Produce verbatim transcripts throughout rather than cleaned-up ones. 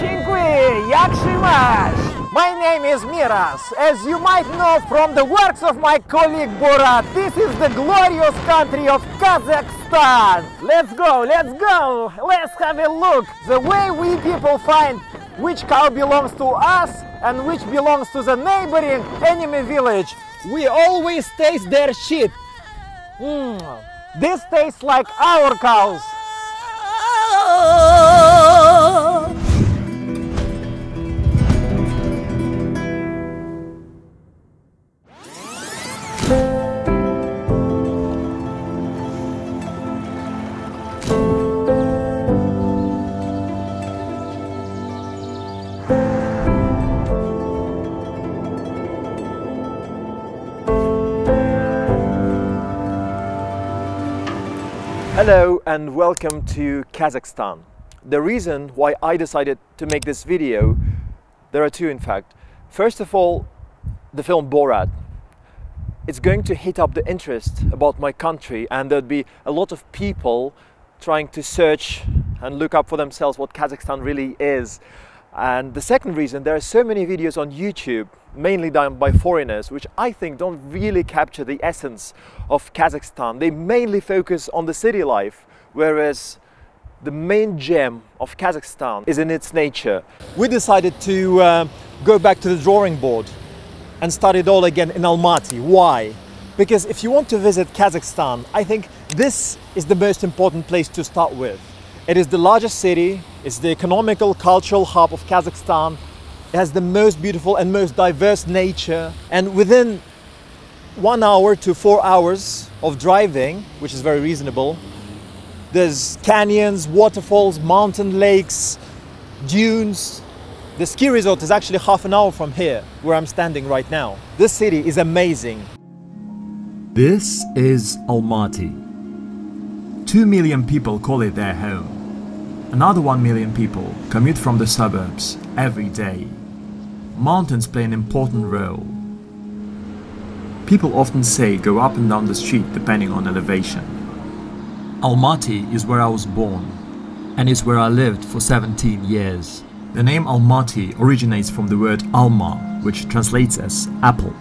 Dziękuję, jak się masz? My name is Miras. As you might know from the works of my colleague Borat, this is the glorious country of Kazakhstan. Let's go, let's go, let's have a look. The way we people find which cow belongs to us and which belongs to the neighboring enemy village. We always taste their shit. Mm. This tastes like our cows. Hello and welcome to Kazakhstan. The reason why I decided to make this video, there are two in fact. First of all, the film Borat. It's going to hit up the interest about my country, and there'd be a lot of people trying to search and look up for themselves what Kazakhstan really is. And the second reason, there are so many videos on YouTube, mainly done by foreigners, which I think don't really capture the essence of Kazakhstan. They mainly focus on the city life, whereas the main gem of Kazakhstan is in its nature. We decided to uh, go back to the drawing board and start it all again in Almaty. Why? Because if you want to visit Kazakhstan, I think this is the most important place to start with. It is the largest city, it's the economical, cultural hub of Kazakhstan. It has the most beautiful and most diverse nature. And within one hour to four hours of driving, which is very reasonable, there's canyons, waterfalls, mountain lakes, dunes. The ski resort is actually half an hour from here, where I'm standing right now. This city is amazing. This is Almaty. Two million people call it their home. Another one million people commute from the suburbs every day. Mountains play an important role. People often say go up and down the street depending on elevation. Almaty is where I was born, and is where I lived for seventeen years. The name Almaty originates from the word Alma, which translates as apple.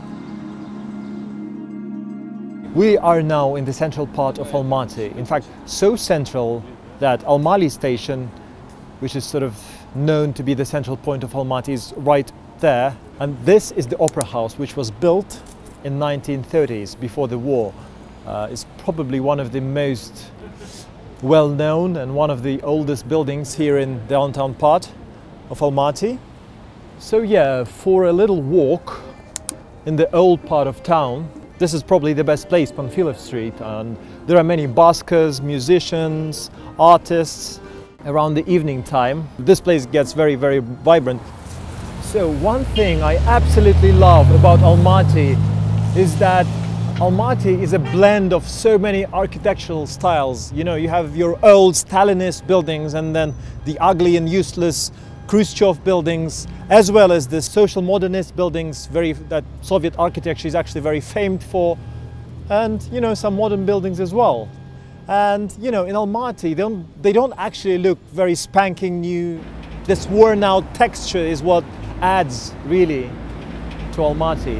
We are now in the central part of Almaty. In fact, so central that Almaly station, which is sort of known to be the central point of Almaty, is right there. And this is the opera house, which was built in nineteen thirties, before the war. Uh, it's probably one of the most well-known and one of the oldest buildings here in the downtown part of Almaty. So yeah, for a little walk in the old part of town, this is probably the best place, Panfilov Street, and there are many buskers, musicians, artists around the evening time. This place gets very, very vibrant. So one thing I absolutely love about Almaty is that Almaty is a blend of so many architectural styles. You know, you have your old Stalinist buildings and then the ugly and useless Khrushchev buildings, as well as the social modernist buildings very, that Soviet architecture is actually very famed for, and you know, some modern buildings as well. And you know, in Almaty, they don't, they don't actually look very spanking new. This worn out texture is what adds really to Almaty.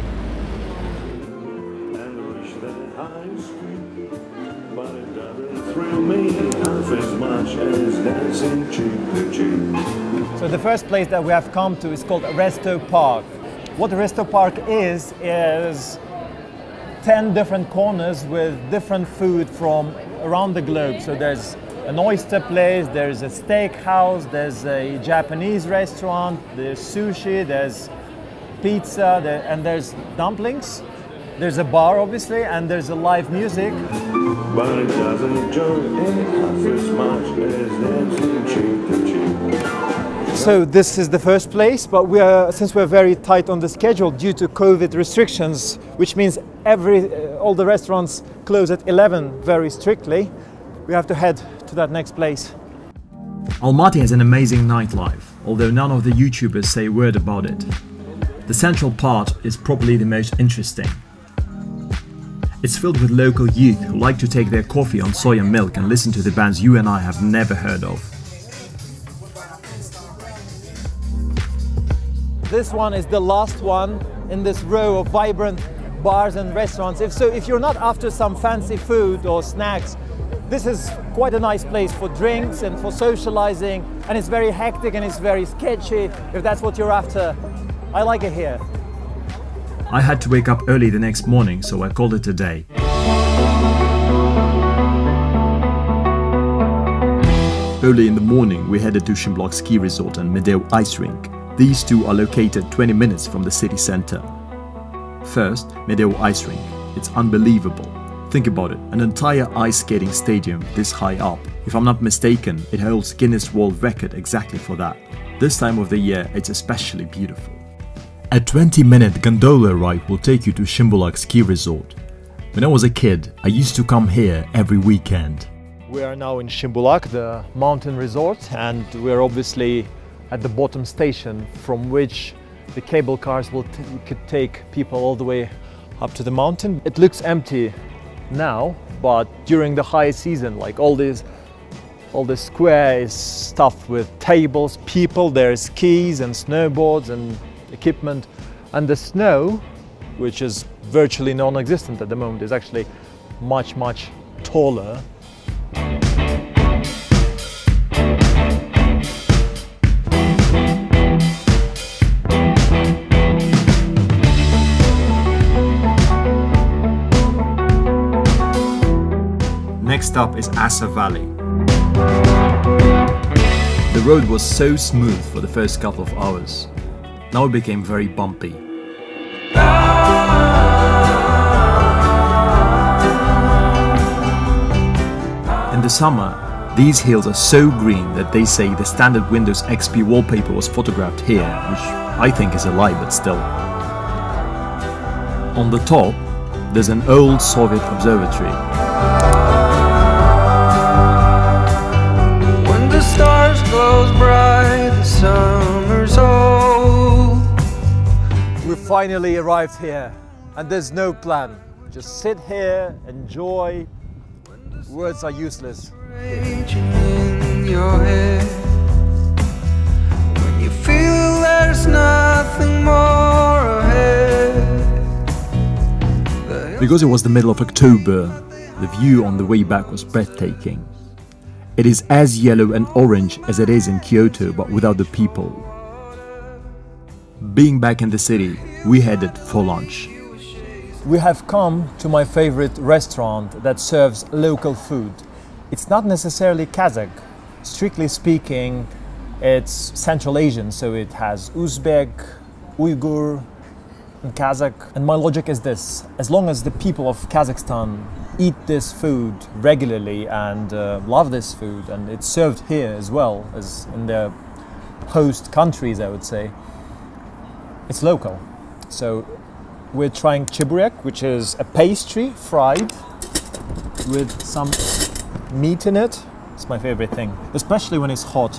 So the first place that we have come to is called Resto Park. What Resto Park is, is ten different corners with different food from around the globe. So there's an oyster place, there's a steak house, there's a Japanese restaurant, there's sushi, there's pizza, there, and there's dumplings. There's a bar, obviously, and there's a live music. But it doesn't join half as much as dancing cheek to cheek. So this is the first place, but we are, since we're very tight on the schedule due to COVID restrictions, which means every uh, all the restaurants close at eleven very strictly, we have to head to that next place. Almaty has an amazing nightlife, although none of the YouTubers say a word about it. The central part is probably the most interesting. It's filled with local youth who like to take their coffee on soya milk and listen to the bands you and I have never heard of. this one is the last one in this row of vibrant bars and restaurants. If so, if you're not after some fancy food or snacks, this is quite a nice place for drinks and for socializing, and it's very hectic and it's very sketchy. If that's what you're after, I like it here. I had to wake up early the next morning, so I called it a day. Early in the morning, we headed to Szymbork Ski Resort and Medeu Ice Rink. These two are located twenty minutes from the city center. First, Medeu Ice Rink. It's unbelievable. Think about it, an entire ice skating stadium this high up. If I'm not mistaken, it holds Guinness World Record exactly for that. This time of the year, it's especially beautiful. A twenty minute gondola ride will take you to Szymbork Ski Resort. When I was a kid, I used to come here every weekend. We are now in Szymbork, the mountain resort, and we're obviously at the bottom station from which the cable cars will t could take people all the way up to the mountain. It looks empty now, but during the high season, like all this all the square is stuffed with tables, people, there's skis and snowboards and equipment, and the snow, which is virtually non-existent at the moment, is actually much much taller. Next up is Asa Valley. The road was so smooth for the first couple of hours. Now it became very bumpy. In the summer, these hills are so green that they say the standard Windows X P wallpaper was photographed here, which I think is a lie, but still. On the top, there's an old Soviet observatory. Stars glows bright, the summer's old. We finally arrived here, and there's no plan. Just sit here, enjoy. Words are useless. Raging in your head when you feel there's nothing more ahead. Because it was the middle of October, the view on the way back was breathtaking. It is as yellow and orange as it is in Kyoto, but without the people. Being back in the city, we headed for lunch. We have come to my favorite restaurant that serves local food. It's not necessarily Kazakh. Strictly speaking, it's Central Asian, so it has Uzbek, Uyghur, and Kazakh. And my logic is this: as long as the people of Kazakhstan eat this food regularly and uh, love this food, and it's served here as well as in their host countries, I would say, it's local. So we're trying chiburek, which is a pastry fried with some meat in it. It's my favorite thing, especially when it's hot.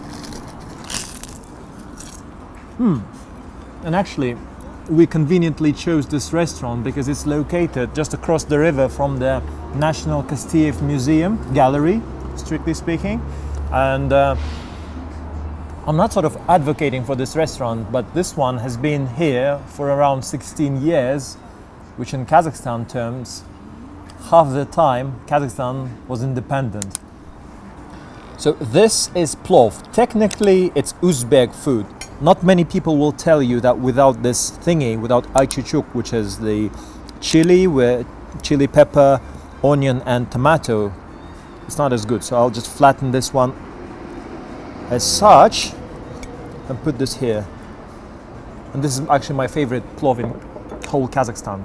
Hmm. And actually, we conveniently chose this restaurant because it's located just across the river from the National Kostyaev Museum gallery, strictly speaking. And uh, I'm not sort of advocating for this restaurant, but this one has been here for around sixteen years, which in Kazakhstan terms, half the time Kazakhstan was independent. So this is plov. Technically, it's Uzbek food. Not many people will tell you that without this thingy, without aychuchuk, which is the chili with chili pepper, onion and tomato, it's not as good. So I'll just flatten this one as such and put this here. And this is actually my favorite plov in whole Kazakhstan.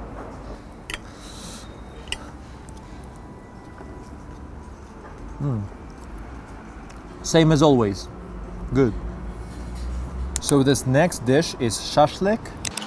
Mm. Same as always. Good. So this next dish is shashlik.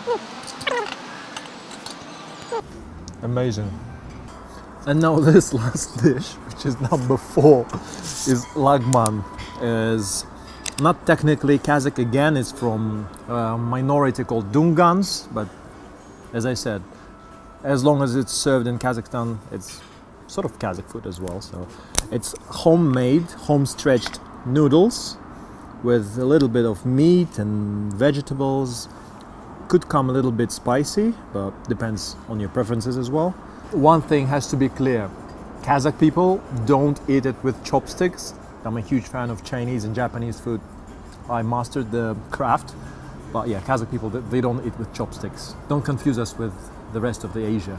Amazing. And now this last dish, which is number four, is lagman. Is not technically Kazakh again, it's from a minority called Dungans, but as I said, as long as it's served in Kazakhstan, it's sort of Kazakh food as well. So it's homemade, home-stretched noodles with a little bit of meat and vegetables. Could come a little bit spicy, but depends on your preferences as well. One thing has to be clear. Kazakh people don't eat it with chopsticks. I'm a huge fan of Chinese and Japanese food. I mastered the craft, but yeah, Kazakh people, they don't eat with chopsticks. Don't confuse us with the rest of the Asia.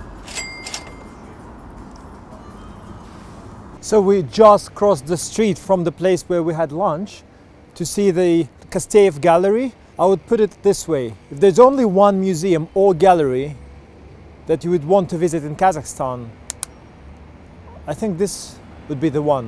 So we just crossed the street from the place where we had lunch to see the Kosteyev Gallery. I would put it this way: if there's only one museum or gallery that you would want to visit in Kazakhstan, I think this would be the one.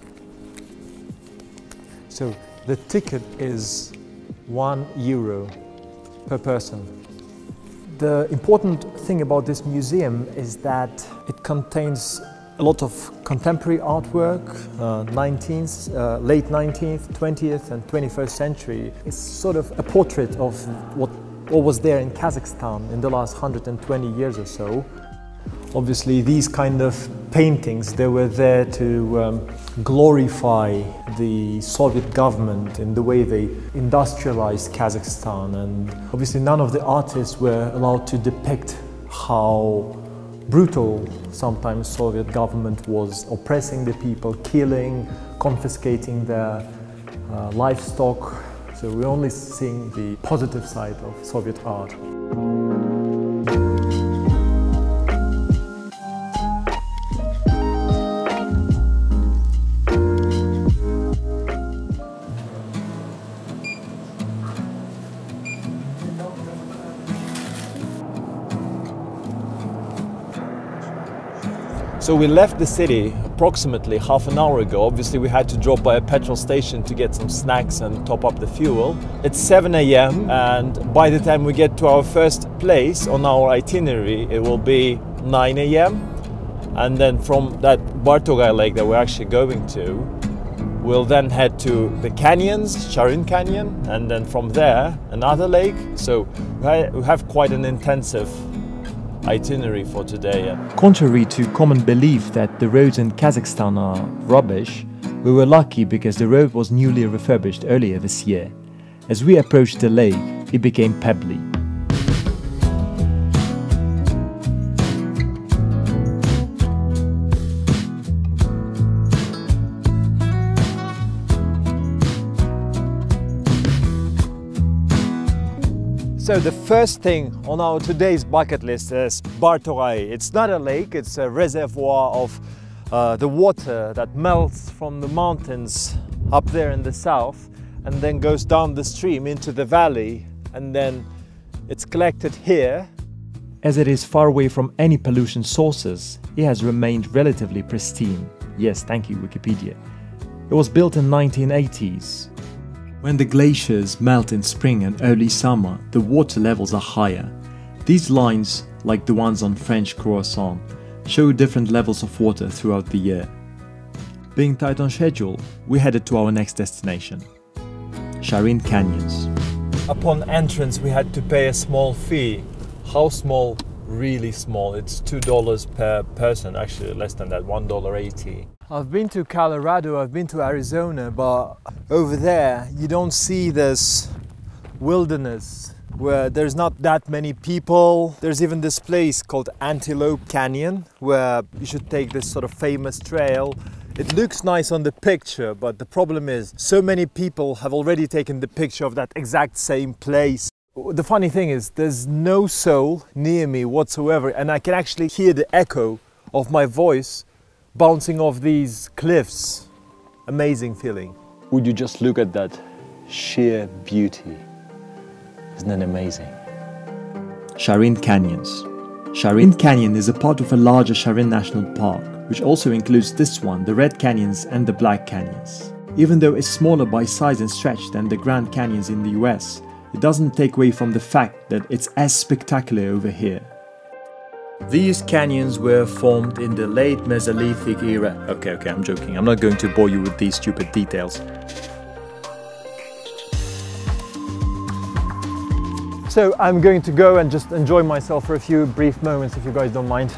So the ticket is one euro per person. The important thing about this museum is that it contains a lot of contemporary artwork, uh, nineteenth, uh, late nineteenth, twentieth and twenty-first century. It's sort of a portrait of what, what was there in Kazakhstan in the last one hundred twenty years or so. Obviously, these kind of paintings, they were there to um, glorify the Soviet government in the way they industrialized Kazakhstan, and obviously none of the artists were allowed to depict how brutal sometimes Soviet government was oppressing the people, killing, confiscating their uh, livestock. So we're only seeing the positive side of Soviet art. So we left the city approximately half an hour ago. Obviously we had to drop by a petrol station to get some snacks and top up the fuel. It's seven A M and by the time we get to our first place on our itinerary, it will be nine A M And then from that Bartogay Lake that we're actually going to, we'll then head to the canyons, Sharin Canyon, and then from there another lake. So we have quite an intensive itinerary for today. Contrary to common belief that the roads in Kazakhstan are rubbish, we were lucky because the road was newly refurbished earlier this year. As we approached the lake, it became pebbly. So the first thing on our today's bucket list is Bartogay. It's not a lake, it's a reservoir of uh, the water that melts from the mountains up there in the south and then goes down the stream into the valley, and then it's collected here. As it is far away from any pollution sources, it has remained relatively pristine. Yes, thank you, Wikipedia. It was built in the nineteen eighties. When the glaciers melt in spring and early summer, the water levels are higher. These lines, like the ones on French croissant, show different levels of water throughout the year. Being tight on schedule, we headed to our next destination, Sharin Canyons. Upon entrance we had to pay a small fee. How small? Really small. It's two dollars per person, actually less than that, one dollar eighty. I've been to Colorado, I've been to Arizona, but over there you don't see this wilderness where there's not that many people. There's even this place called Antelope Canyon where you should take this sort of famous trail. It looks nice on the picture, but the problem is so many people have already taken the picture of that exact same place. The funny thing is there's no soul near me whatsoever, and I can actually hear the echo of my voice bouncing off these cliffs. Amazing feeling. Would you just look at that sheer beauty? Isn't that amazing? Sharin Canyons. Sharin Canyon is a part of a larger Sharin National Park, which also includes this one, the Red Canyons and the Black Canyons. Even though it's smaller by size and stretch than the Grand Canyons in the U S, it doesn't take away from the fact that it's as spectacular over here. These canyons were formed in the late Mesolithic era. Okay, okay, I'm joking. I'm not going to bore you with these stupid details. So I'm going to go and just enjoy myself for a few brief moments, if you guys don't mind.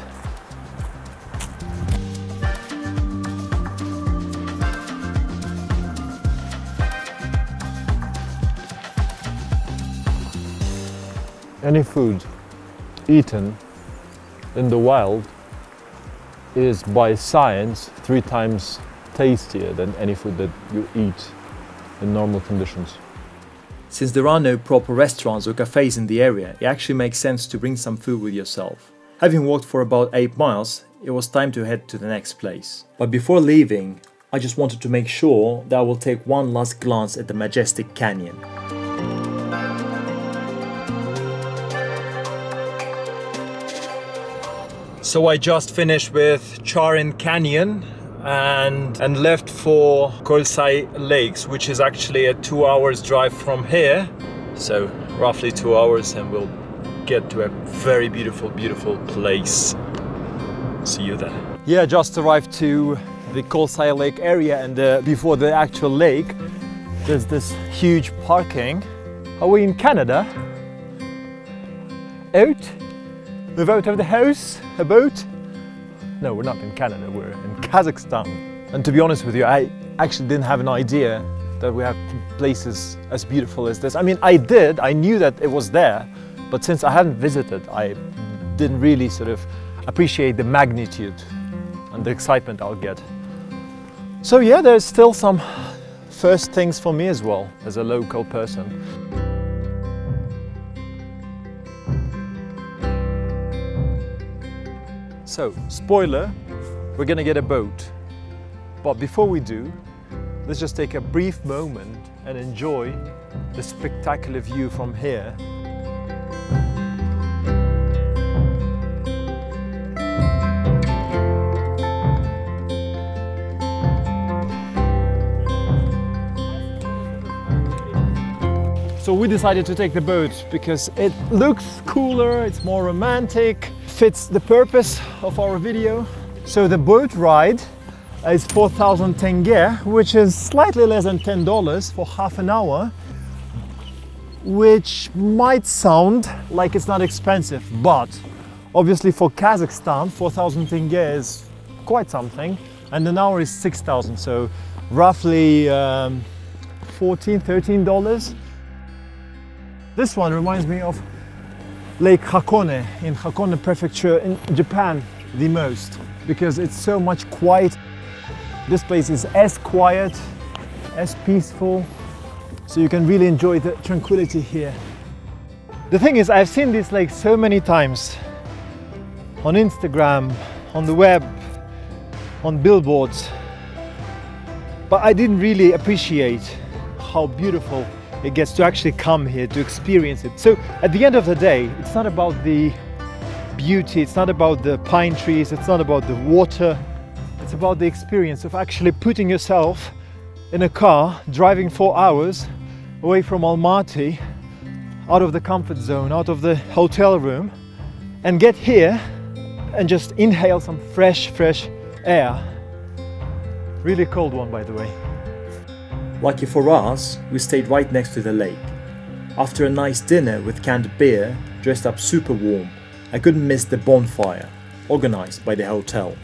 any food eaten in the wild is by science three times tastier than any food that you eat in normal conditions. Since there are no proper restaurants or cafes in the area, it actually makes sense to bring some food with yourself. Having walked for about eight miles, it was time to head to the next place. But before leaving, I just wanted to make sure that I will take one last glance at the majestic canyon. So I just finished with Charin Canyon and, and left for Kolsay Lakes, which is actually a two hours drive from here. So roughly two hours and we'll get to a very beautiful, beautiful place. See you there. Yeah, just arrived to the Kolsay Lake area, and uh, before the actual lake there's this huge parking. Are we in Canada? Out? We've out of the house? A boat? No, we're not in Canada, we're in Kazakhstan. And to be honest with you, I actually didn't have an idea that we have places as beautiful as this. I mean, I did, I knew that it was there, but since I hadn't visited, I didn't really sort of appreciate the magnitude and the excitement I'll get. So yeah, there's still some first things for me as well, as a local person. So, spoiler, we're gonna get a boat. But before we do, let's just take a brief moment and enjoy the spectacular view from here. So we decided to take the boat because it looks cooler, it's more romantic, fits the purpose of our video. So the boat ride is four thousand tenge, which is slightly less than ten dollars for half an hour, which might sound like it's not expensive, but obviously for Kazakhstan, four thousand tenge is quite something, and an hour is six thousand, so roughly um, fourteen, thirteen dollars. This one reminds me of Lake Hakone in Hakone Prefecture in Japan the most, because it's so much quiet. This place is as quiet, as peaceful, so you can really enjoy the tranquility here. The thing is, I've seen this lake so many times on Instagram, on the web, on billboards, but I didn't really appreciate how beautiful it gets to actually come here to experience it. So at the end of the day, it's not about the beauty, it's not about the pine trees, it's not about the water, it's about the experience of actually putting yourself in a car, driving four hours away from Almaty, out of the comfort zone, out of the hotel room, and get here and just inhale some fresh, fresh air. Really cold one, by the way. Lucky for us, we stayed right next to the lake. After a nice dinner with canned beer, dressed up super warm, I couldn't miss the bonfire, organized by the hotel.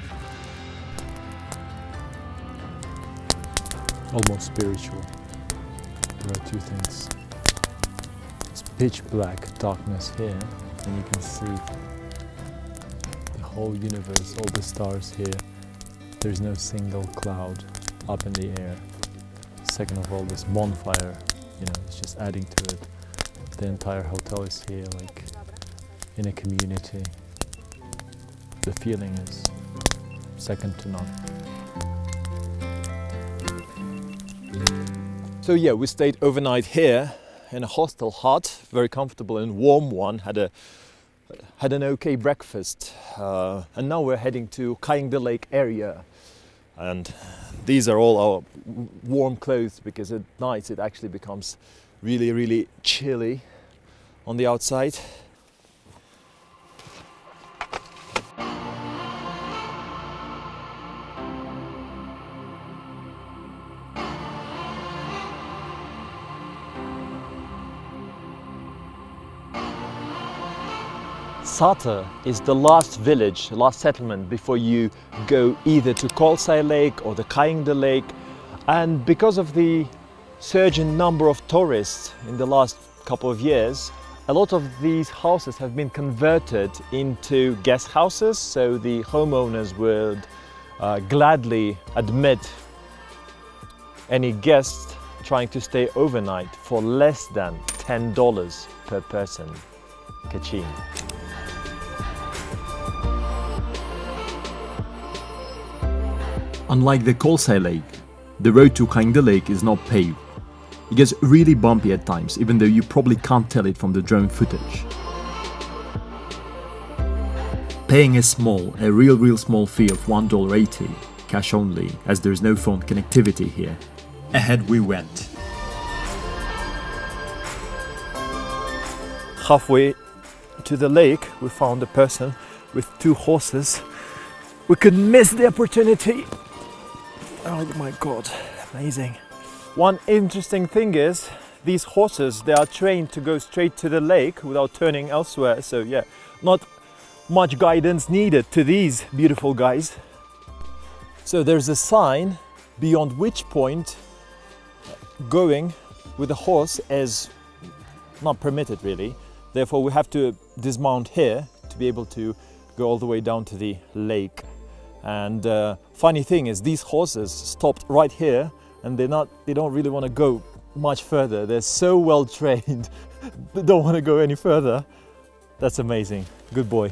Almost spiritual. There are two things. It's pitch black darkness here, and you can see the whole universe, all the stars here. There's no single cloud up in the air. Second of all, this bonfire, you know, it's just adding to it. The entire hotel is here, like in a community. The feeling is second to none. So yeah, we stayed overnight here in a hostel hut, very comfortable and warm one. Had a had an okay breakfast, uh, and now we're heading to Kayingdi Lake area. And these are all our warm clothes, because at night it actually becomes really, really chilly on the outside. Sata is the last village, last settlement before you go either to Kolsay Lake or the Kayingdi Lake. And because of the surge in number of tourists in the last couple of years, a lot of these houses have been converted into guest houses, so the homeowners would uh, gladly admit any guest trying to stay overnight for less than ten dollars per person. Kaching. Unlike the Kolsay Lake, the road to Kangda Lake is not paved. It gets really bumpy at times, even though you probably can't tell it from the drone footage. Paying a small, a real real small fee of one dollar eighty, cash only, as there is no phone connectivity here. Ahead we went. Halfway to the lake, we found a person with two horses. We could miss the opportunity. Oh my God, amazing. One interesting thing is, these horses, they are trained to go straight to the lake without turning elsewhere. So yeah, not much guidance needed to these beautiful guys. So there's a sign beyond which point going with a horse is not permitted really. Therefore we have to dismount here to be able to go all the way down to the lake. And uh, funny thing is, these horses stopped right here, and they're not, they don't really want to go much further. They're so well trained, they don't want to go any further. That's amazing. Good boy.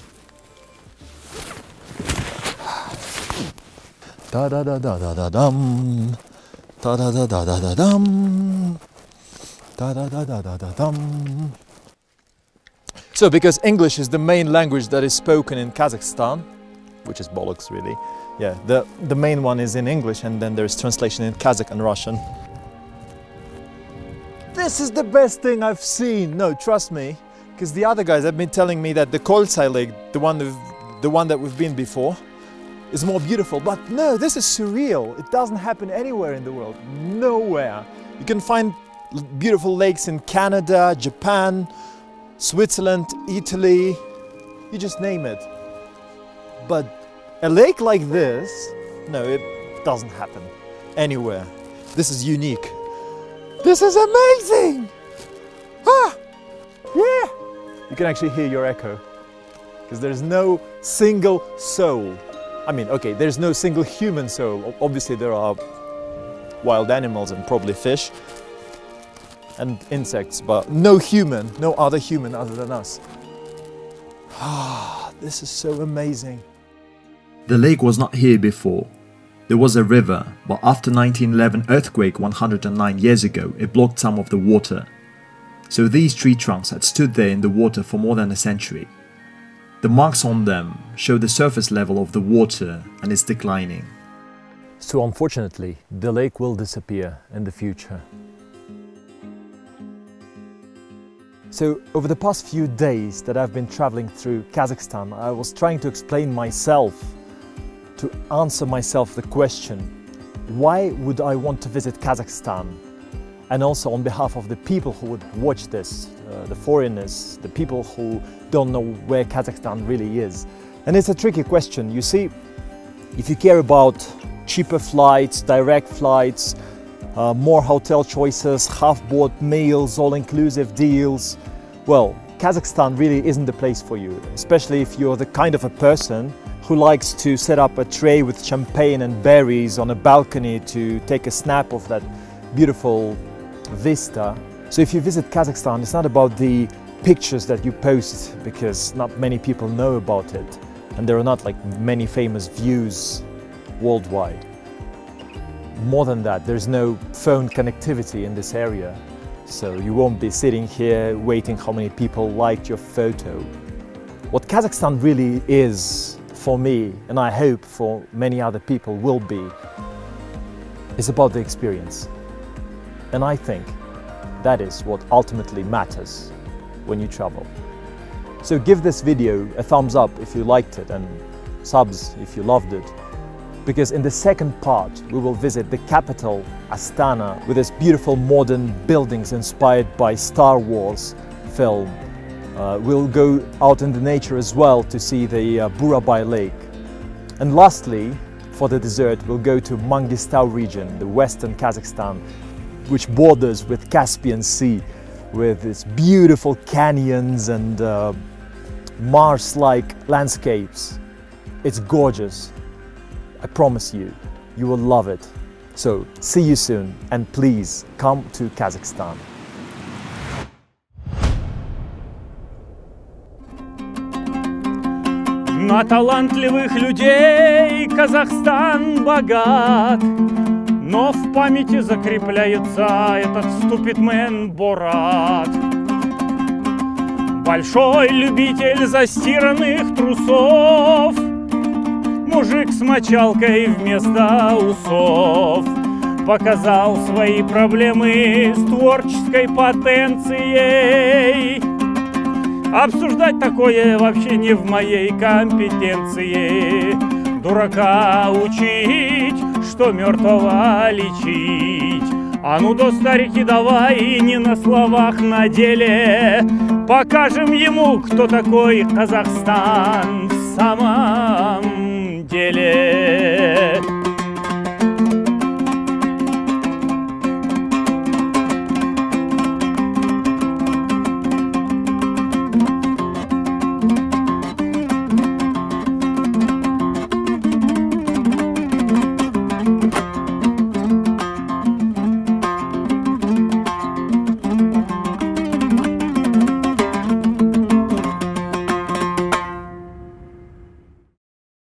Da da da da da da dum. Da da da da da da dum. Da da da da da da dum. So, because English is the main language that is spoken in Kazakhstan, which is bollocks really. Yeah, the, the main one is in English, and then there's translation in Kazakh and Russian. This is the best thing I've seen, no, trust me, because the other guys have been telling me that the Kolsay Lake, the one, the one that we've been before, is more beautiful, but no, this is surreal. It doesn't happen anywhere in the world, nowhere. You can find beautiful lakes in Canada, Japan, Switzerland, Italy, you just name it. But a lake like this, no, it doesn't happen anywhere. This is unique. This is amazing! Ah! Yeah! You can actually hear your echo, because there's no single soul. I mean, okay, there's no single human soul. Obviously there are wild animals and probably fish and insects, but no human, no other human other than us. Ah, this is so amazing. The lake was not here before. There was a river, but after nineteen eleven earthquake one hundred nine years ago, it blocked some of the water. So these tree trunks had stood there in the water for more than a century. The marks on them show the surface level of the water and it's declining. So unfortunately, the lake will disappear in the future. So over the past few days that I've been traveling through Kazakhstan, I was trying to explain myself, to answer myself the question, why would I want to visit Kazakhstan? And also on behalf of the people who would watch this, uh, the foreigners, the people who don't know where Kazakhstan really is. And it's a tricky question. You see, if you care about cheaper flights, direct flights, uh, more hotel choices, half-board meals, all-inclusive deals, well, Kazakhstan really isn't the place for you, especially if you're the kind of a person who likes to set up a tray with champagne and berries on a balcony to take a snap of that beautiful vista. So if you visit Kazakhstan, it's not about the pictures that you post, because not many people know about it, and there are not like many famous views worldwide. More than that, there's no phone connectivity in this area, so you won't be sitting here waiting how many people liked your photo. What Kazakhstan really is for me, and I hope for many other people will be, is about the experience. And I think that is what ultimately matters when you travel. So give this video a thumbs up if you liked it, and subs if you loved it. Because in the second part we will visit the capital, Astana, with its beautiful modern buildings inspired by Star Wars film. Uh, we'll go out in the nature as well to see the uh, Burabay Lake. And lastly, for the dessert, we'll go to Mangistau region, the western Kazakhstan, which borders with Caspian Sea. with its beautiful canyons and uh, Mars-like landscapes. It's gorgeous. I promise you, you will love it. So, see you soon, and please come to Kazakhstan. На талантливых людей Казахстан богат, но в памяти закрепляется этот ступидмен Борат. Большой любитель застиранных трусов, мужик с мочалкой вместо усов, показал свои проблемы с творческой потенцией. Обсуждать такое вообще не в моей компетенции. Дурака учить, что мертвого лечить. А ну до старики давай, не на словах, на деле. Покажем ему, кто такой Казахстан в самом деле.